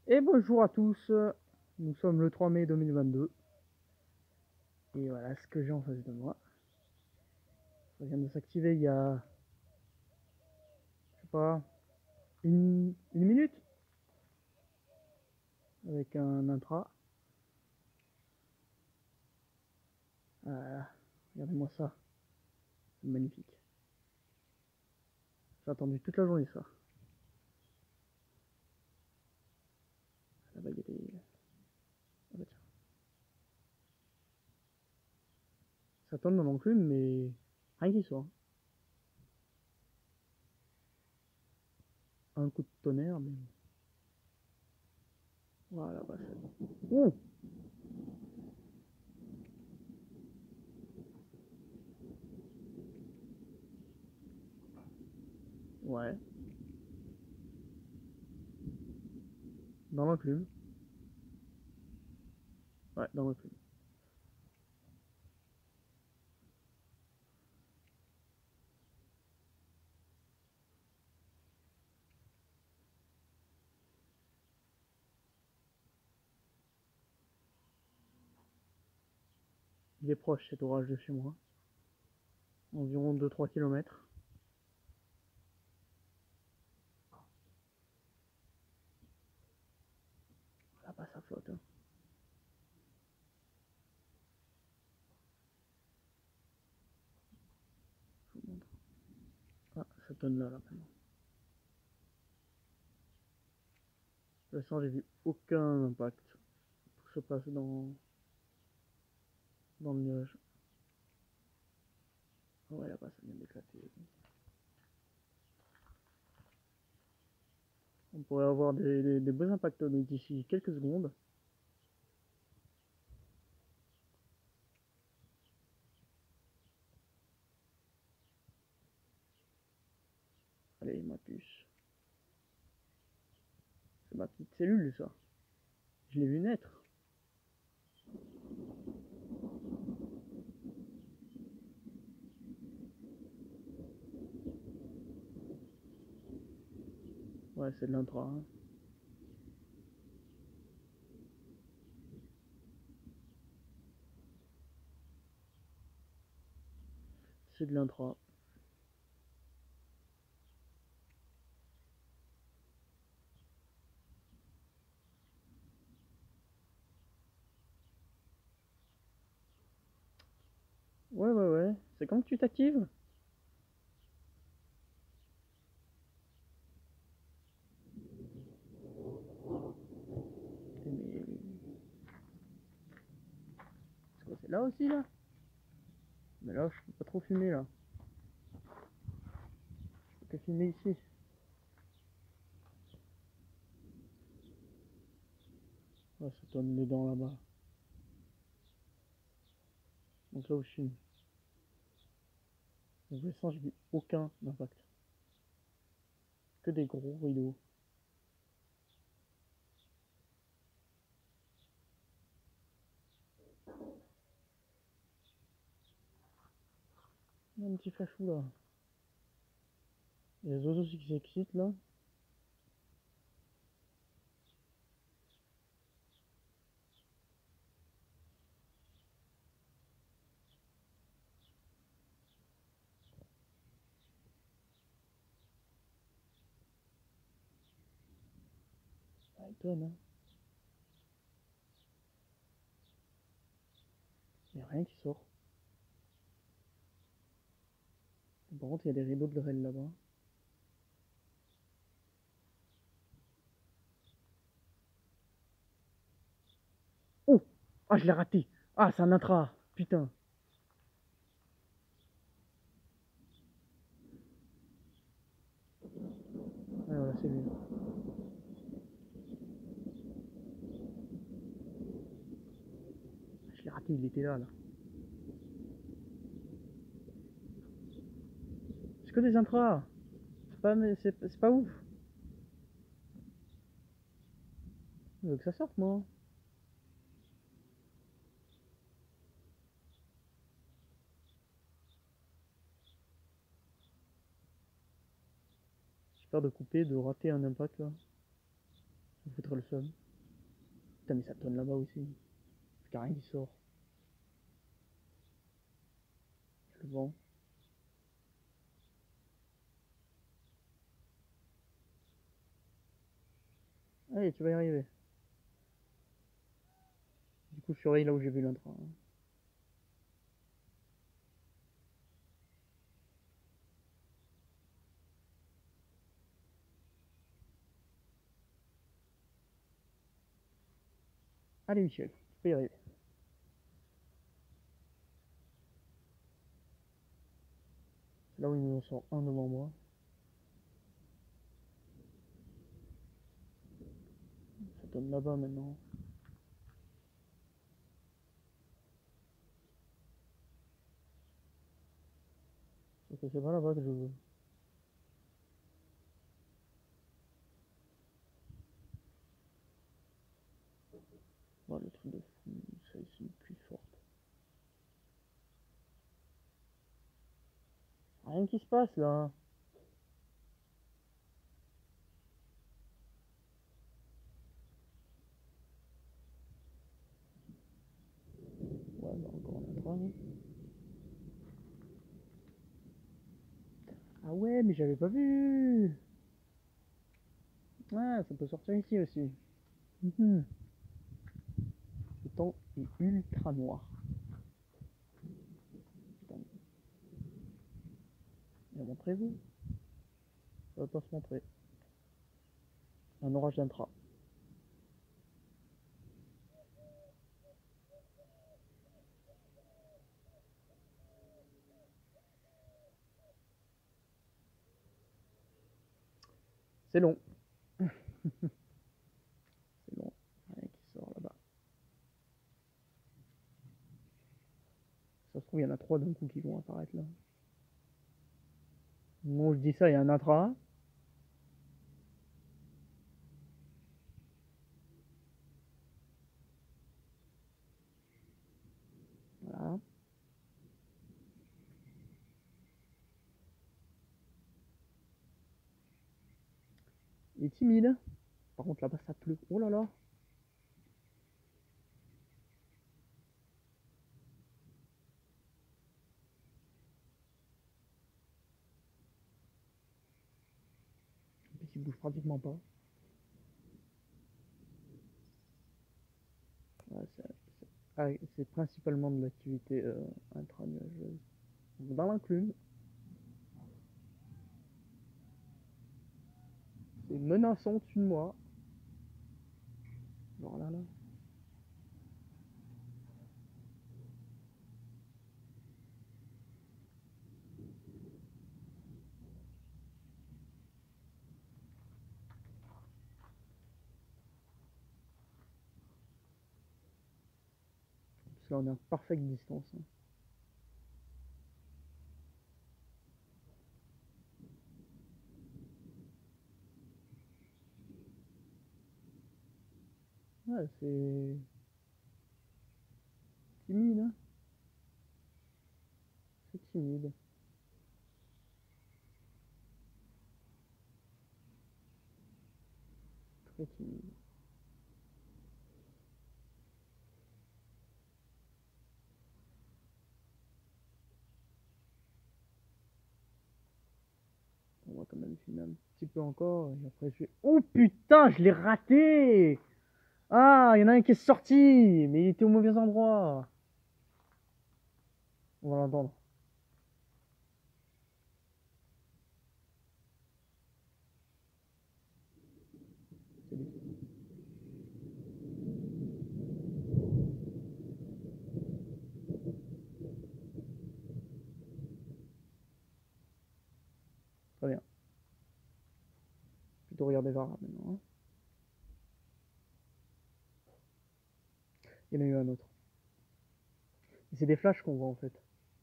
Et bonjour à tous, nous sommes le 3 mai 2022 et voilà ce que j'ai en face de moi. Ça vient de s'activer il y a, je sais pas, une minute avec un intra. Voilà, regardez-moi ça, c'est magnifique. J'ai attendu toute la journée ça. Là-bas il y a des... Ah bah tiens. Ça tombe dans l'enclume mais rien qui soit. Un coup de tonnerre mais... Voilà, bah c'est... Ouh. Ouais, dans l'enclume. Ouais, dans l'enclume. Il est proche cet orage de chez moi. Environ 2-3 km. Là-bas ça flotte. Hein. Je vous montre. Ah, ça tonne là maintenant. Pour l'instant, j'ai vu aucun impact pour se passer dans le nuage. Ouais, là-bas, ça vient d'éclater. On pourrait avoir des beaux impacts d'ici quelques secondes. Allez, ma puce. C'est ma petite cellule, ça. Je l'ai vu naître. Ouais, c'est de l'intra. Hein. C'est de l'intra. Ouais, ouais, ouais. C'est quand que tu t'actives? Mais... C'est quoi, c'est là aussi, là? Mais là, je peux pas trop filmer, là. Je peux que filmer ici. Ouais, ça tourne dedans, là-bas. Donc là où je filme. Donc, pour l'instant, j'ai vu aucun impact. Que des gros rideaux. Il y a un petit flashou, là. Il y a les oiseaux aussi qui s'excitent, là. Ça étonne, hein. Il n'y a rien qui sort. Par contre, il y a des rideaux de grêle là-bas. Oh! Ah, je l'ai raté! Ah, c'est un intra! Putain! Ah, voilà, c'est lui. Je l'ai raté, il était là, là. C'est que des intras! C'est pas ouf! Je veux que ça sorte, moi. J'ai peur de couper, de rater un impact, là. me foutrait le seum. Putain, mais ça tonne là-bas aussi. Parce qu'il n'y a rien qui sort. Le vent. Allez, tu vas y arriver. Du coup, je surveille là où j'ai vu l'intra. Allez, Michel, tu peux y arriver. C'est là où il nous en sort un devant moi. Ça tonne là-bas maintenant. Sauf que c'est pas là-bas que je veux. Voilà, le truc de fou, ça ici est plus forte. Rien qui se passe là. Ouais, bah encore un intra. Hein. Ah ouais, mais j'avais pas vu. Ah, ça peut sortir ici aussi. Le temps est ultra noir. Putain, il va montrer vous. Ça va pas se montrer. Un orage d'intra. C'est long. C'est long. Rien qui sort là-bas. Ça se trouve, il y en a 3 d'un coup qui vont apparaître là. Moi, je dis ça, il y a un intra. Voilà. Il est timide. Par contre, là-bas, ça pleut. Oh là là. En plus, il bouge pratiquement pas. Ouais, c'est principalement de l'activité intra-nuageuse. Dans l'inclume, c'est menaçant au-dessus de moi. Genre là, là. Parce que là, on est en parfaite distance. Hein. Ouais, c'est timide. Hein. C'est timide. Très timide. On va quand même filmer un petit peu encore. Et après, je vais... Oh putain, je l'ai raté! Ah, il y en a un qui est sorti, mais il était au mauvais endroit. On va l'entendre. C'est lui. Très bien. Plutôt regarder vers là maintenant. Hein. Il y en a eu un autre. C'est des flashs qu'on voit en fait.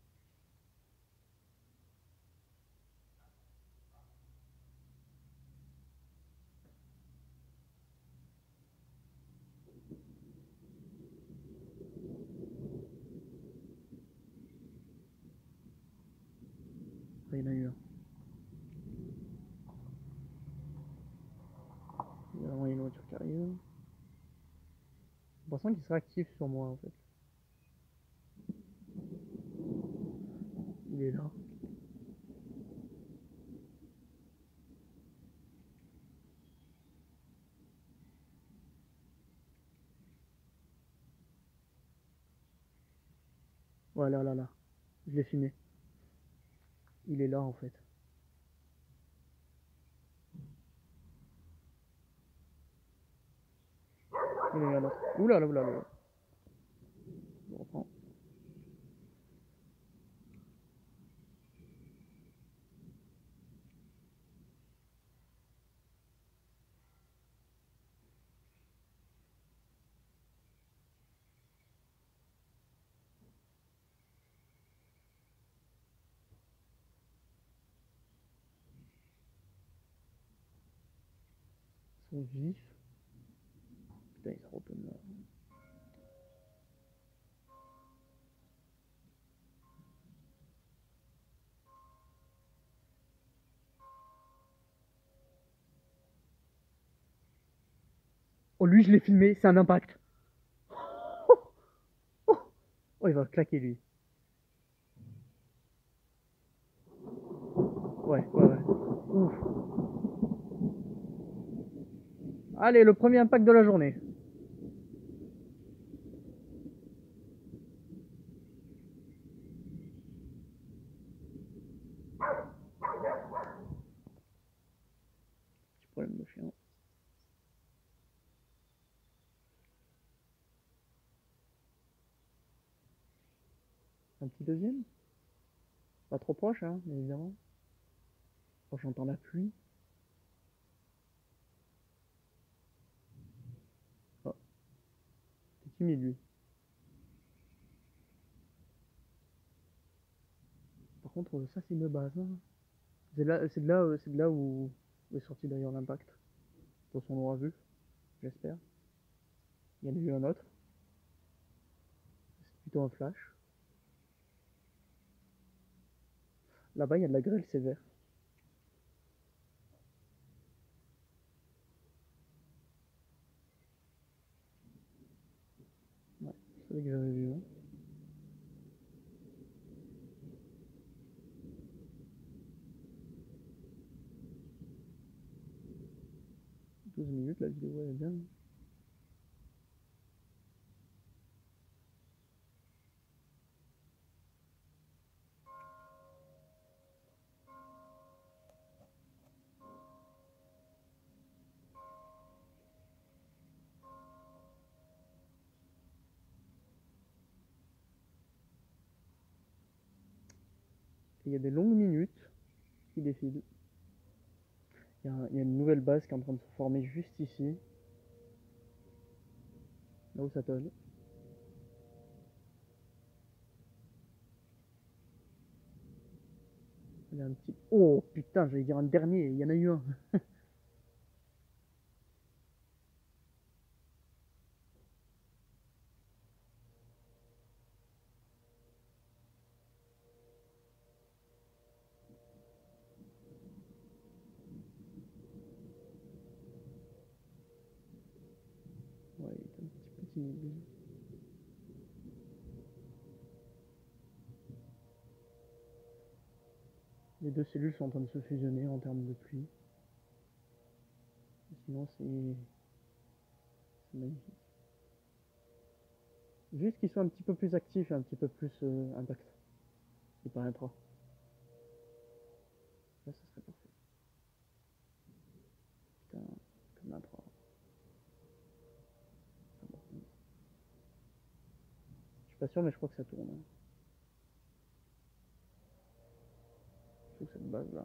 Enfin, il y en a eu un. Il y a une voiture qui arrive. l'impression qu'il serait actif sur moi en fait. Il est là. Voilà, là, là. Je l'ai filmé. Il est là en fait. Il est là. Oula, là, oula, là. Je reprends. Ils sont vifs. Putain, ils sont open là. Oh, lui, je l'ai filmé, c'est un impact. Oh, il va claquer lui. Ouais, ouais, ouais. Ouf. Allez, le premier impact de la journée. Petit problème de chien. Un petit deuxième. Pas trop proche, hein, évidemment. Oh, j'entends la pluie. Oh, c'est timide lui. Par contre, ça c'est une base. Hein. C'est de là où est sorti d'ailleurs l'impact. Dans son aura vu, j'espère. Il y en a eu un autre. C'est plutôt un flash. Là-bas, il y a de la grêle sévère. Ouais, c'est vrai que j'avais vu. Hein. Douze minutes, la vidéo elle est bien. Et il y a des longues minutes qui défilent. Il y a une nouvelle base qui est en train de se former juste ici. Là où ça tonne. Il y a un petit. Oh putain, j'allais dire un dernier, il y en a eu un. Ouais, il est un petit peu timide. Les deux cellules sont en train de se fusionner en termes de pluie. Sinon, c'est magnifique. Juste qu'ils soient un petit peu plus actifs et un petit peu plus impact. Il paraîtra. Là, ça serait parfait. Putain, comme intro. Je suis pas sûr, mais je crois que ça tourne. Hein. Je trouve cette base là.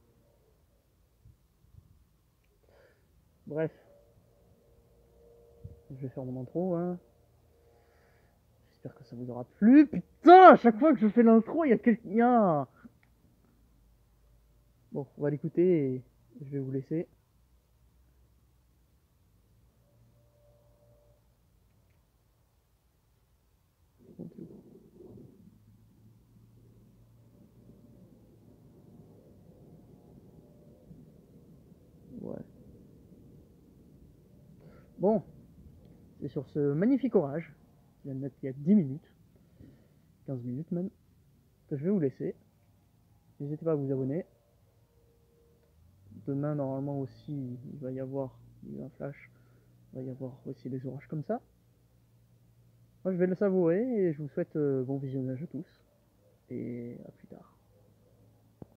Bref. Je vais faire mon intro. Hein. J'espère que ça vous aura plu. Putain, à chaque fois que je fais l'intro, il y a quelqu'un. Bon, on va l'écouter et je vais vous laisser. Ouais. Bon, C'est sur ce magnifique orage, qui vient de naître il y a 10 minutes, 15 minutes même, que je vais vous laisser. N'hésitez pas à vous abonner. Demain, normalement aussi, il va y avoir un flash. Il va y avoir aussi des orages comme ça. Moi, je vais le savourer et je vous souhaite bon visionnage à tous. Et à plus tard.